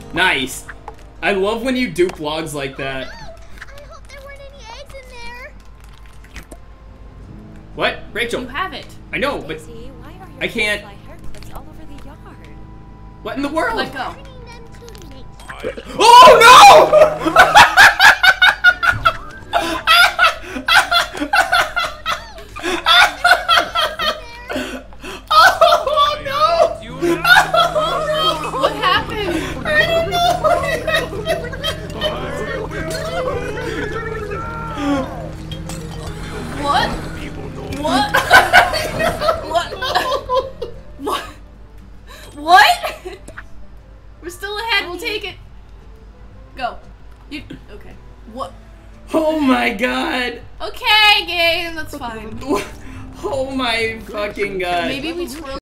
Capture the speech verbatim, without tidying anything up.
Nice. I love when you dupe logs like that. I hope there weren't any eggs in there. What? Rachel? You have it. I know, but Daisy, why are your I can't. hair clips all over the yard? What in the world? Let go. Turning them to make Oh no! Oh no! What happened? I don't know. What? What? What? What? What? We're still ahead. We'll take it. Go. You. Okay. What? Oh my god. Okay, game. That's fine. Oh my fucking god. Maybe we twirl.